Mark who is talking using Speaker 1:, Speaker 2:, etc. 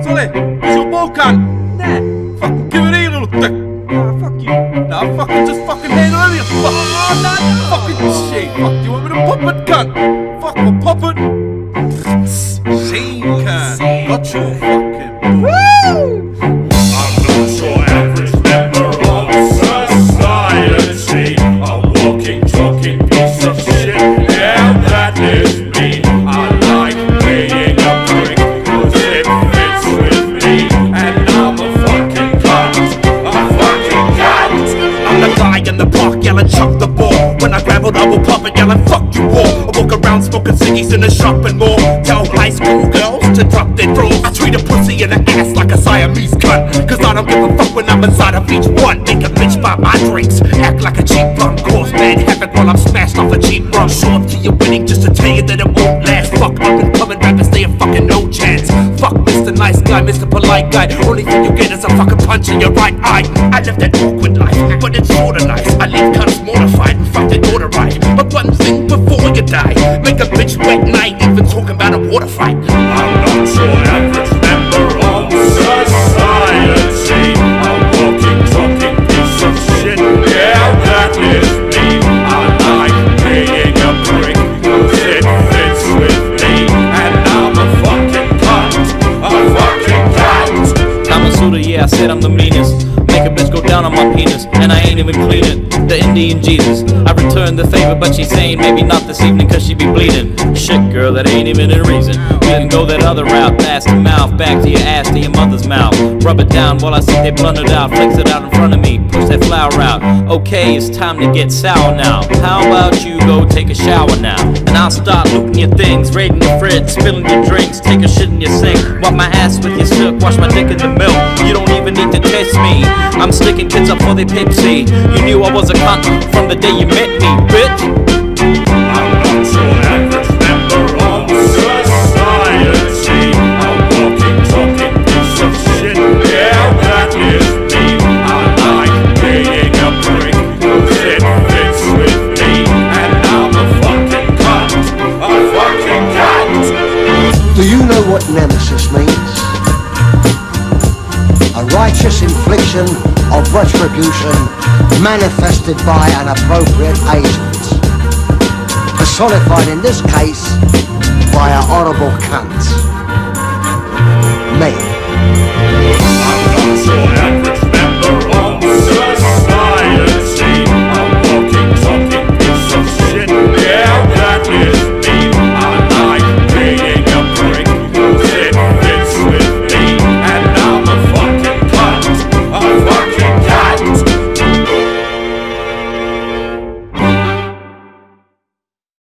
Speaker 1: Sully, is your ball cunt?
Speaker 2: Nah.
Speaker 1: Fucking give it here, little dick.
Speaker 2: Nah, fuck you.
Speaker 1: Nah, fucking just fucking hand over your fuck.
Speaker 2: Oh, no.
Speaker 1: Fucking shit. Fuck, do you want me to pop it, cunt? Fuck, we'll pop it. Scene, cunt. Got your fucking
Speaker 2: Woo!
Speaker 3: I'm not your average member of society. A walking, talking piece of shit. Yeah, that is me. I like being a prick, 'cause it fits with me. And I'm a fucking cunt. A fucking cunt.
Speaker 4: I'm the guy in the park yelling chuck the ball. When I grab it I will pop it yelling fuck you all. I walk around smoking ciggies in the shopping mall. Tell high school girls to drop their drawers. I treat a pussy in the ass like a Siamese cunt, 'cause I don't give a fuck when I'm inside of each one. Make a bitch buy my drinks, act like a cheap bum. Cause bad havoc while I'm smashed off a cheap rum. Show up to your wedding just to tell you that it won't last. Fuck up and coming rappers, they have fucking no chance. Fuck Mr. Nice Guy, Mr. Polite Guy. Only thing you get is a fucking punch in your right eye. I live that awkward life, but it's sorta nice. I leave cunts mortified and fuck their daughter right. But one thing before you die, make a bitch wet night, even talking about a water fight.
Speaker 3: I'm not your average member of society. A walking, talking piece of shit. Yeah, that is me. I like being a prick, 'cause it fits with me. And I'm a fucking cunt. A fucking cunt.
Speaker 5: Kama Sutra, yeah, I said I'm the meanest. Make a bitch go down on my penis, and I ain't even clean it. The Indian Jesus, I returned the favor, but she's saying maybe not this evening, 'cause she be bleeding. Shit, girl, that ain't even a reason. We can go that other route, ass to mouth, back to your ass, to your mother's mouth. Rub it down while I see they blunder it out, flex it out in front of me, push that flower out. Okay, it's time to get sour now. How about you go take a shower now? And I'll start looting your things, raiding your fridge, spilling your drinks, take a shit in your sink, wipe my ass with your silk, wash my dick in the milk. You don't even need to test me. I'm sticking kids up for their Pepsi. You knew I was a cunt from the day you met me, bitch.
Speaker 3: I'm not your average member of society. A walking, talking piece of shit. Yeah, that is me. I like being a prick, 'cause it fits with me. And I'm a fucking cunt. A fucking cunt.
Speaker 6: Do you know what nemesis means? A righteous infliction of retribution manifested by an appropriate agent, personified in this case by a horrible cunt.